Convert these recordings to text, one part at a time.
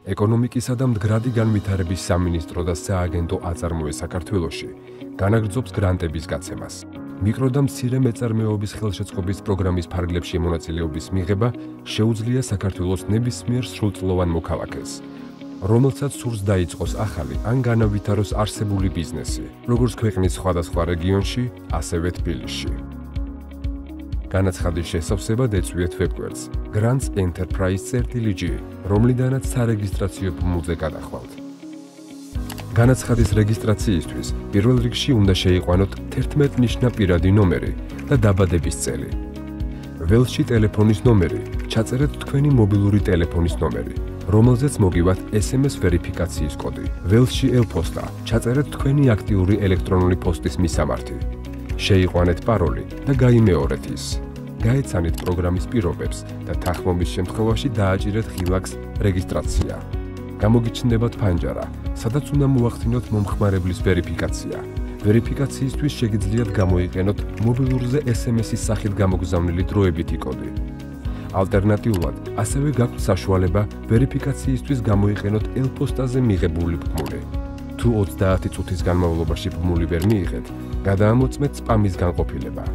ეკონომიკისა და მდგრადი განვითარების სამინისტრო და სააგენტო აწარმოებს საქართველოში განაგრძობს გრანტების გაცემას. მიკრო და მცირე მეწარმეობის ხელშეწყობის პროგრამის ფარგლებში მონაწილეობის მიღება შეუძლია საქართველოს ნებისმიერ სრულწლოვან მოქალაქეს, რომელსაც სურს დაიწყოს ახალი ან განავითაროს არსებული ბიზნესი, როგორც ქვეყნის სხვადასხვა რეგიონში, ასევე თბილისში. განაცხადის შესავსებად ეწვიეთ ვებგვერდს grants.enterprise.lg, რომლიდანაც სარეგისტრაციო ფორმულზე გადახვალთ. განაცხადის რეგისტრაციისთვის პირველ რიგში უნდა შეიყვანოთ 11 ნიშნა პირადი ნომერი და დაბადების წელი. ველში ტელეფონის ნომერი, ჩაწერეთ თქვენი მობილური ტელეფონის ნომერი, რომელზეც მოგივათ SMS ვერიფიკაციის კოდი. ველში ელფოსტა, ჩაწერეთ თქვენი აქტიური ელექტრონული პოსტის მისამართი. შეიყვანეთ პაროლი და გაიმეორეთ ის. გაეცანით პროგრამის პირობებს და თანხმობის შემთხვევაში დააჭირეთ ღილაკს რეგისტრაცია. გამოგიჩნდებათ ფანჯარა, სადაც უნდა მოახდინოთ მომხმარებლის ვერიფიკაცია. ვერიფიკაციისთვის შეგიძლიათ გამოიყენოთ მობილურზე SMS-ის სახით გამოგზავნილი დროებითი კოდი. ალტერნატიულად, ასევე გაქვთ საშუალება ვერიფიკაციისთვის გამოიყენოთ ელფოსტაზე მიღებული ბმული. თუ 30 წუთის განმავლობაში ბმული ვერ მიიღეთ, გადაამოწმეთ სპამის განყოფილება.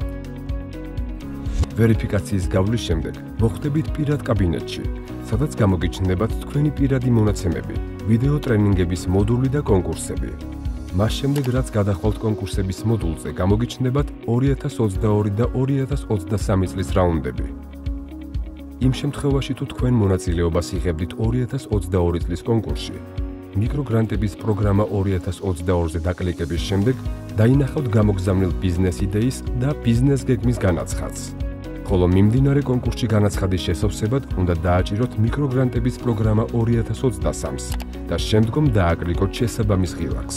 ვერიფიკაციის გავლის შემდეგ მოხვდებით პირად კაბინეტში, სადაც გამოგიჩნდებათ თქვენი პირადი მონაცემები, ვიდეო ტრენინგების მოდული და კონკურსები. მას შემდეგ, რაც გადახვალთ კონკურსების მოდულზე, გამოგიჩნდებათ 2022 და 2023 წლის რაუნდები. იმ შემთხვევაში, თუ თქვენ მონაწილეობას იღებდით 2022 წლის კონკურსში, მიკროგრანტების პროგრამა 2022-ზე დაკლიკების შემდეგ დაინახავთ გამოგზავნილ ბიზნეს იდეის და ბიზნეს გეგმის განაცხადს. ხოლო მიმდინარე კონკურსში განაცხადის შესავსებად უნდა დააჭიროთ მიკროგრანტების პროგრამა 2023-ს და შემდგომ დააკლიკოთ შესაბამის ღილაკს.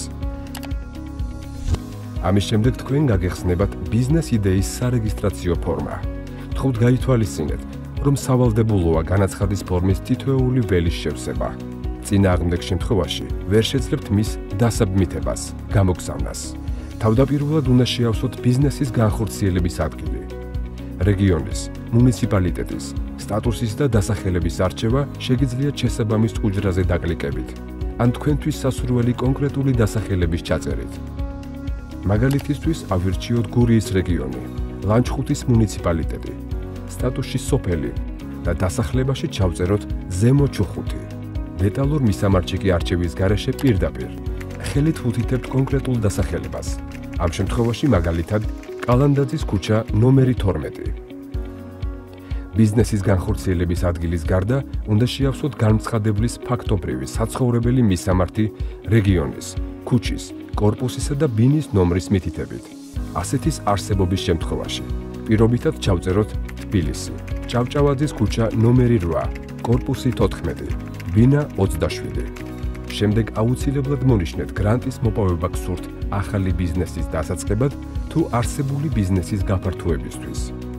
ამის შემდეგ თქვენ გაგეხსნებათ ბიზნეს იდეის სარეგისტრაციო ფორმა. გთხოვთ გაითვალისწინეთ, რომ სავალდებულოა განაცხადის ფორმის თითოეული ველის შევსება. წინააღმდეგ შემთხვევაში ვერ შეძლებთ მის დასაბმითებას, გამოგზავნას. თავდაპირველად უნდა შეავსოთ ბიზნესის განხორციელების ადგილი. რეგიონის, მუნიციპალიტეტის, სტატუსის და დასახელების არჩევა შეგიძლიათ შესაბამის უჯრაზე დაკლიკებით, ან თქვენთვის სასურველი კონკრეტული დასახელების ჩაწერით. მაგალითისთვის ავირჩიოთ გურიის რეგიონი, ლანჩხუთის მუნიციპალიტეტი, სტატუსში სოფელი და დასახლებაში ჩავწეროთ ზემო ჩუხუთი. დეტალურ მისამართში კი არჩევის გარეშე პირდაპირ ხელით ვუთითებთ კონკრეტულ დასახელებას. ამ შემთხვევაში მაგალითად კალანდაძის ქუჩა ნომერი 12. ბიზნესის განხორციელების ადგილის გარდა უნდა შეავსოთ განცხადებლის ფაქტობრივი საცხოვრებელი მისამართი რეგიონის, ქუჩის, კორპუსისა და ბინის ნომრის მითითებით. ასეთის არსებობის შემთხვევაში პირობითად ჩავწეროთ თბილისი, ჭავჭავაძის ქუჩა ნომერი 8, კორპუსი 14, ბინა 27. შემდეგ აუცილებლად მონიშნეთ გრანტის მოპოვება გსურთ ახალი ბიზნესის დასაწყებად თუ არსებული ბიზნესის გაფართოებისთვის.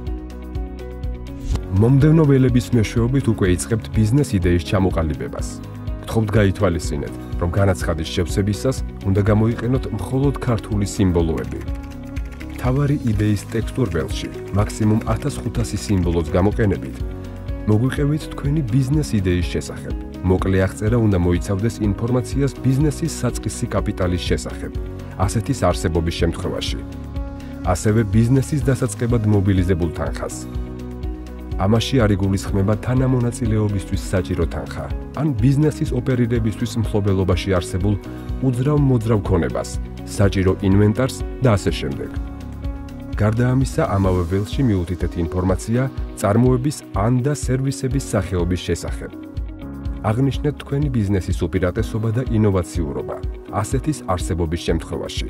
მომდევნო ველების მეშვეობით უკვე იწყებთ ბიზნეს იდეის ჩამოყალიბებას. გთხოვთ გაითვალისწინეთ, რომ განაცხადის შევსებისას უნდა გამოიყენოთ მხოლოდ ქართული სიმბოლოები. მთავარი იდეის ტექსტურ ველში მაქსიმუმ 1500 სიმბოლოს გამოყენებით მოგვიყევით თქვენი ბიზნეს იდეის შესახებ. მოკლე აღწერა უნდა მოიცავდეს ინფორმაციას ბიზნესის საწყისი კაპიტალის შესახებ, ასეთის არსებობის შემთხვევაში. ასევე ბიზნესის დასაწყებად მობილიზებულ თანხას. ამაში არ იგულისხმება თანამონაწილეობისთვის საჭირო თანხა, ან ბიზნესის ოპერირებისთვის მფლობელობაში არსებულ უძრავ-მოძრავ ქონებას, საჭირო ინვენტარს და ასე შემდეგ. გარდა ამისა, ამავე ველში მიუთითეთ ინფორმაცია წარმოების ან და სერვისების სახეობის შესახებ. აღნიშნეთ თქვენი ბიზნესის უპირატესობა და ინოვაციურობა, ასეთის არსებობის შემთხვევაში.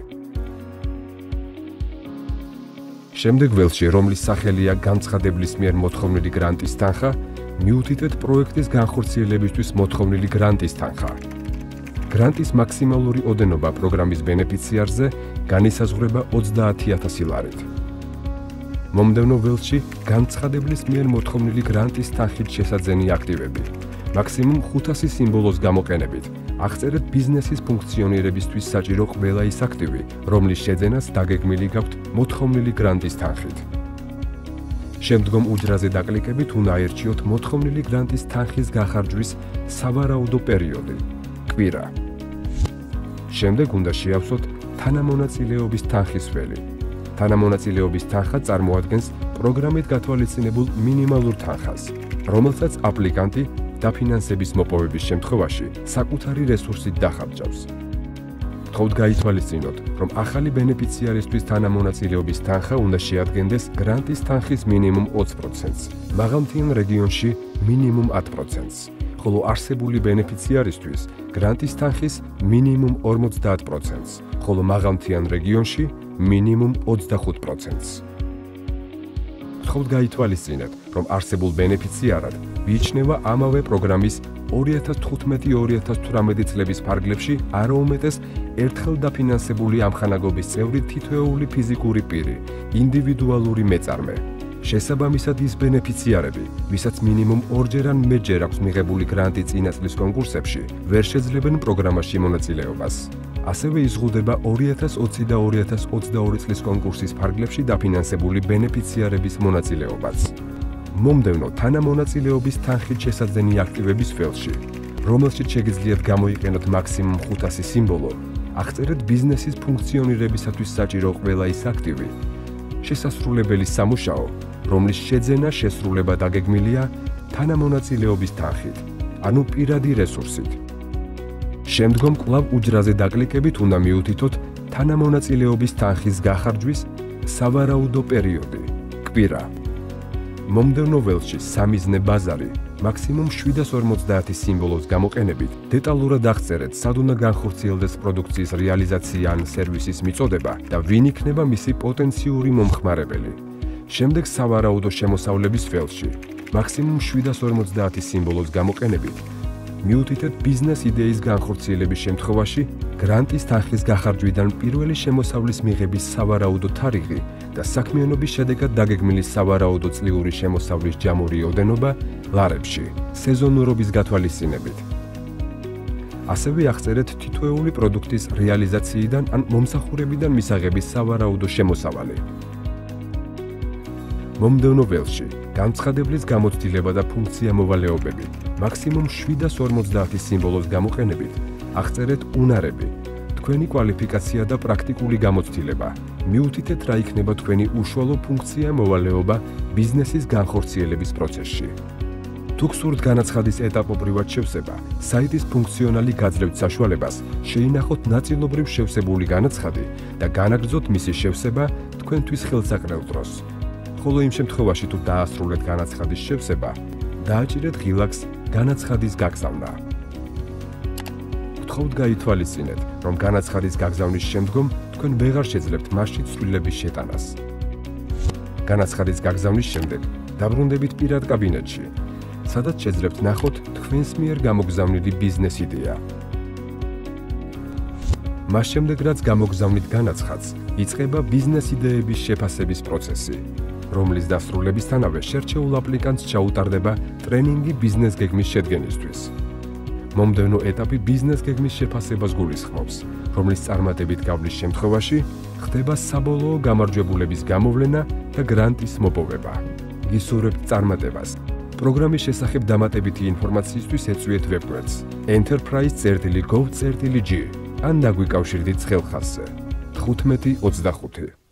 შემდეგ ველში, რომლის სახელია განცხადებლის მიერ მოთხოვნილი გრანტის თანხა, მიუთითეთ პროექტის განხორციელებისთვის მოთხოვნილი გრანტის თანხა. გრანტის მაქსიმალური ოდენობა პროგრამის ბენეფიციარზე განისაზღვრება 30,000 ლარით. მომდევნო ველში განცხადeblis მიერ მოთხოვნილი გრანტის თანხით შესაძენი აქტივები. მაქსიმუმ 500 სიმბოლოს გამოყენებით. აღწერეთ ბიზნესის ფუნქციონირებისთვის საჭირო ყველა ის აქტივი, რომლის შეძენას დაგეგმილი გაქვთ მოთხოვნილი გრანტის თანხით. შემდგომ უჯრაზე დაკლიკებით უნდა აირჩიოთ მოთხოვნილი გრანტის თანხის გახარჯვის სავარაუდო პერიოდი, კვირა. შემდეგ უნდა შეავსოთ თანამონაწილეობის თანხის ველი. თანამონაწილეობის თანხა წარმოადგენს პროგრამით გათვალისწინებულ მინიმალურ თანხას, რომელსაც აპლიკანტი დაფინანსების მოპოვების შემთხვევაში საკუთარი რესურსით დახარჯავს. გთხოვთ გაითვალისწინოთ, რომ ახალი ბენეფიციარისთვის თანამონაწილეობის თანხა უნდა შეადგენდეს გრანტის თანხის მინიმუმ 20%-ს, მაღალმთიან რეგიონში მინიმუმ 10%-ს, ხოლო არსებული ბენეფიციარისთვის გრანტის თანხის მინიმუმ 50%-ს, ხოლო მაღალმთიან რეგიონში მინიმუმ 25%-ს. გთხოვთ გაითვალისწინეთ, რომ არსებულ ბენეფიციარად მიიჩნევა ამავე პროგრამის 2015-2018 წლების ფარგლებში არაუმეტეს ერთხელ დაფინანსებული ამხანაგობის წევრი თითოეული ფიზიკური პირი, ინდივიდუალური მეწარმე. შესაბამისად ის ბენეფიციარები, ვისაც მინიმუმ ორჯერ ან მეტჯერ აქვს მიღებული გრანტი წინა წლის კონკურსებში, ვერ შეძლებენ პროგრამაში მონაწილეობას. ასევე იზღუდება 2020 და 2022 წლის კონკურსის ფარგლებში დაფინანსებული ბენეფიციარების მონაწილეობაც. მომდევნო თანამონაწილეობის თანხით შესაძენი აქტივების ველში, რომელშიც შეგიძლიათ გამოიყენოთ მაქსიმუმ 500 სიმბოლო, აღწერეთ ბიზნესის ფუნქციონირებისათვის საჭირო ყველა ის აქტივი, შესასრულებელი სამუშაო, რომლის შეძენა შესრულება დაგეგმილია თანამონაწილეობის თანხით, ანუ პირადი რესურსით. შემდგომ კვლავ უჯრაზე დაკლიკებით უნდა მიუთითოთ თანამონაწილეობის თანხის გახარჯვის სავარაუდო პერიოდი, კვირა. მომდევნო ველში სამიზნე ბაზარი მაქსიმუმ 750 სიმბოლოს გამოყენებით დეტალურად აღწერეთ სად უნდა განხორციელდეს პროდუქციის რეალიზაცია ან სერვისის მიწოდება და ვინ იქნება მისი პოტენციური მომხმარებელი. შემდეგ სავარაუდო შემოსავლების ველში მაქსიმუმ 750 სიმბოლოს გამოყენებით მიუთითეთ ბიზნეს იდეის განხორციელების შემთხვევაში გრანტის თანხის გახარჯვიდან პირველი შემოსავლის მიღების სავარაუდო თარიღი და საქმიანობის შედეგად დაგეგმილი სავარაუდო წლიური შემოსავლის ჯამური ოდენობა ლარებში, სეზონურობის გათვალისწინებით. ასევე აღწერეთ თითოეული პროდუქტის რეალიზაციიდან ან მომსახურებიდან მისაღების სავარაუდო შემოსავალი. მომდევნო ველში განცხადებლის გამოცდილება და ფუნქცია მოვალეობები მაქსიმუმ 750 სიმბოლოს გამოყენებით აღწერეთ უნარები, თქვენი კვალიფიკაცია და პრაქტიკული გამოცდილება. მიუთითეთ რა იქნება თქვენი უშუალო ფუნქცია მოვალეობა ბიზნესის განხორციელების პროცესში. თუ გსურთ განაცხადის ეტაპობრივად შევსება, საიტის ფუნქციონალი გაძლევთ საშუალებას შეინახოთ ნაწილობრივ შევსებული განაცხადი და განაგრძოთ მისი შევსება თქვენთვის ხელსაყრელ დროს. ხოლო იმ შემთხვევაში თუ დაასრულეთ განაცხადის შევსება, დააჭირეთ ღილაკს განაცხადის გაგზავნა. გთხოვთ გაითვალისწინეთ, რომ განაცხადის გაგზავნის შემდგომ თქვენ ვეღარ შეძლებთ მასში ცვლილების შეტანას. განაცხადის გაგზავნის შემდეგ დაბრუნდებით პირად კაბინეტში, სადაც შეძლებთ ნახოთ თქვენს მიერ გამოგზავნილი ბიზნეს იდეა. მას შემდეგ რაც გამოგზავნით განაცხადს, იწყება ბიზნეს იდეების შეფასების პროცესი, რომლის დასრულებისთანავე შერჩეულ აპლიკანტს ჩაუტარდება ტრენინგი ბიზნეს გეგმის შედგენისთვის. მომდევნო ეტაპი ბიზნეს გეგმის შეფასებას გულისხმობს, რომლის წარმატებით გავლის შემთხვევაში ხდება საბოლოო გამარჯვებულების გამოვლენა და გრანტის მოპოვება. გისურვებთ წარმატებას. პროგრამის შესახებ დამატებითი ინფორმაციისთვის ეწვიეთ ვებგვერდს enterprise.gov.g ან დაგვიკავშირდით ხელხასზე 1525.